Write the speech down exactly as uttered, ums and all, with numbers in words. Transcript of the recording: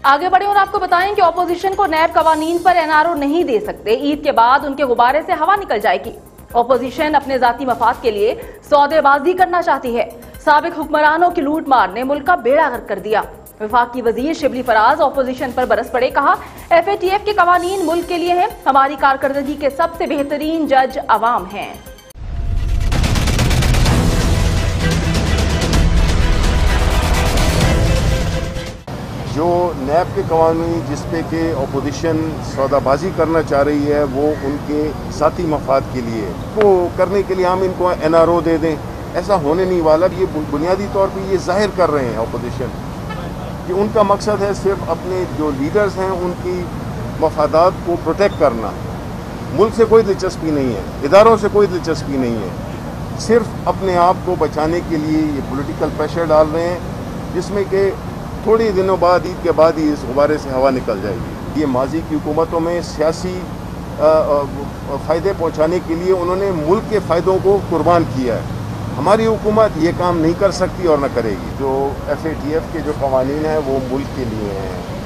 आगे बढ़े और आपको बताएं कि ऑपोजिशन को नैब कवानीन पर एनआरओ नहीं दे सकते। ईद के बाद उनके गुब्बारे से हवा निकल जाएगी। ऑपोजिशन अपने जाती मफाद के लिए सौदेबाजी करना चाहती है। साबिक हुक्मरानों की लूट मार ने मुल्क का बेड़ा गर्क कर दिया। वफाकी वजीर शिबली फराज ऑपोजिशन पर बरस पड़े, कहा एफ ए टी एफ के कवानीन मुल्क के लिए हैं, हमारी कारकर्दगी के सबसे बेहतरीन जज अवाम हैं। जो नैब के कवानीन जिस पे के अपोजिशन सौदाबाजी करना चाह रही है वो उनके साथी मफाद के लिए, वो करने के लिए हम इनको एन आर ओ दे दें, ऐसा होने नहीं वाला। ये बुनियादी तौर पे ये जाहिर कर रहे हैं अपोजिशन कि उनका मकसद है सिर्फ अपने जो लीडर्स हैं उनकी मफादात को प्रोटेक्ट करना। मुल्क से कोई दिलचस्पी नहीं है, इदारों से कोई दिलचस्पी नहीं है, सिर्फ अपने आप को बचाने के लिए ये पॉलिटिकल प्रेशर डाल रहे हैं, जिसमें कि थोड़ी दिनों बाद, ईद के बाद ही इस गुब्बारे से हवा निकल जाएगी। ये माजी की हुकूमतों में सियासी फ़ायदे पहुंचाने के लिए उन्होंने मुल्क के फ़ायदों को कुर्बान किया है। हमारी हुकूमत ये काम नहीं कर सकती और न करेगी। जो एफ ए टी एफ के जो कवानीन हैं वो मुल्क के लिए हैं।